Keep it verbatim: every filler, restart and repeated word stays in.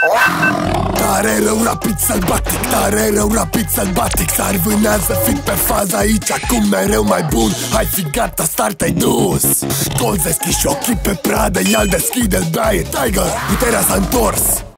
Tare rău, rapid, sălbatic, tare rău, rapid, sălbatic. S-ar vânea să fii pe fază aici, acum mereu mai bun. Hai fi gata, start, ai dus. Colț deschiși ochii pe pradă, ia-l deschide-l, bea, e Tiger. Puterea s-a întors.